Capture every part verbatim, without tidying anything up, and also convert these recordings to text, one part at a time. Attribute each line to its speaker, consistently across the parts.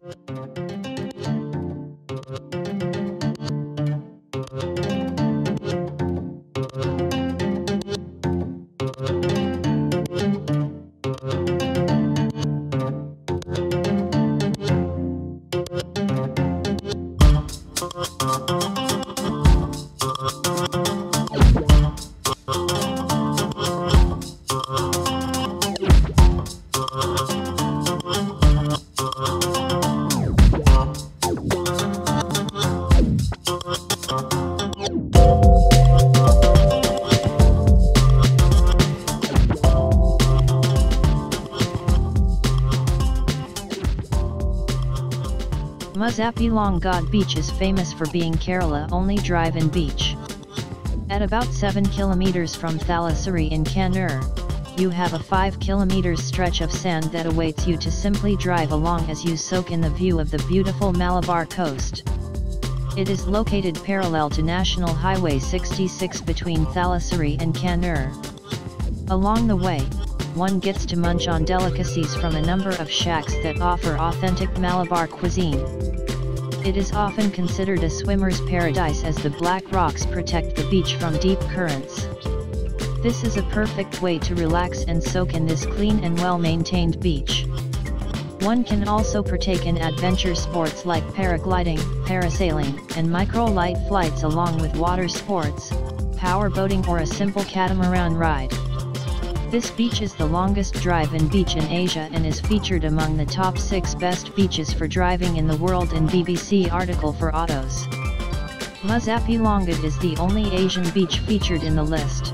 Speaker 1: Muzhappilangad Beach is famous for being Kerala's only drive-in beach. At about seven kilometers from Thalassery in Kannur, you have a five kilometers stretch of sand that awaits you to simply drive along as you soak in the view of the beautiful Malabar Coast. It is located parallel to National Highway sixty-six between Thalassery and Kannur. Along the way, one gets to munch on delicacies from a number of shacks that offer authentic Malabar cuisine. It is often considered a swimmer's paradise as the black rocks protect the beach from deep currents. This is a perfect way to relax and soak in this clean and well-maintained beach. One can also partake in adventure sports like paragliding, parasailing, and micro-light flights along with water sports, power boating or a simple catamaran ride. This beach is the longest drive-in beach in Asia and is featured among the top six best beaches for driving in the world in B B C article for autos. Muzhappilangad is the only Asian beach featured in the list.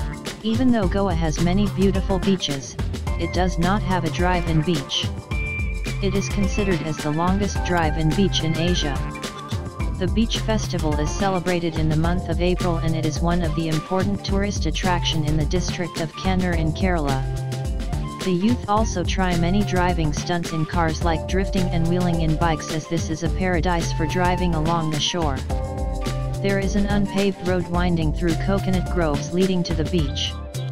Speaker 1: Even though Goa has many beautiful beaches, it does not have a drive-in beach. It is considered as the longest drive-in beach in Asia. The beach festival is celebrated in the month of April and it is one of the important tourist attraction in the district of Kannur in Kerala. The youth also try many driving stunts in cars like drifting and wheeling in bikes as this is a paradise for driving along the shore. There is an unpaved road winding through coconut groves leading to the beach.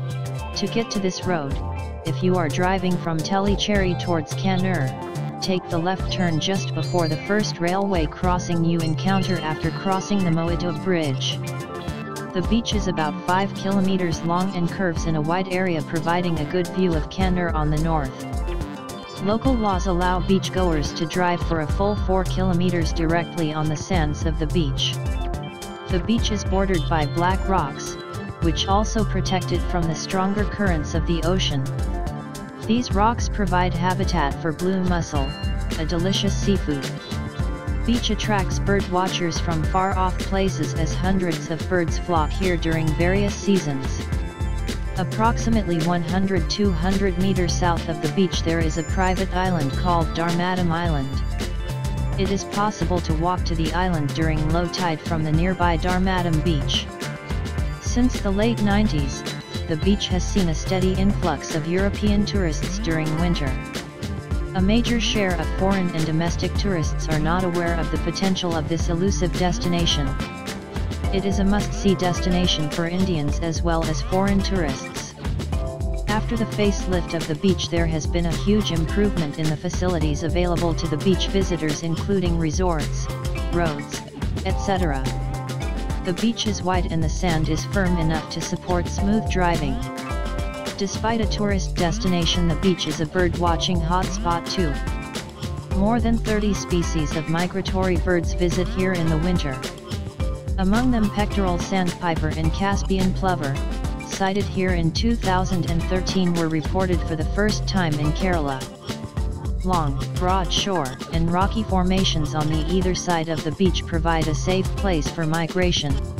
Speaker 1: To get to this road, if you are driving from Thalassery towards Kannur, take the left turn just before the first railway crossing you encounter after crossing the Muzhappilangad Bridge. The beach is about five kilometers long and curves in a wide area providing a good view of Kannur on the north. Local laws allow beachgoers to drive for a full four kilometers directly on the sands of the beach. The beach is bordered by black rocks, which also protect it from the stronger currents of the ocean. These rocks provide habitat for blue mussel, a delicious seafood. Beach attracts bird watchers from far-off places as hundreds of birds flock here during various seasons. Approximately one hundred to two hundred meters south of the beach there is a private island called Darmadam Island. It is possible to walk to the island during low tide from the nearby Darmadam beach. Since the late nineties, the beach has seen a steady influx of European tourists during winter. A major share of foreign and domestic tourists are not aware of the potential of this elusive destination. It is a must-see destination for Indians as well as foreign tourists. After the facelift of the beach there has been a huge improvement in the facilities available to the beach visitors including resorts, roads, et cetera. The beach is wide and the sand is firm enough to support smooth driving. Despite a tourist destination, the beach is a bird-watching hotspot too. More than thirty species of migratory birds visit here in the winter. Among them pectoral sandpiper and Caspian plover, sighted here in two thousand thirteen, were reported for the first time in Kerala. Long, broad shore, and rocky formations on the either side of the beach provide a safe place for migration.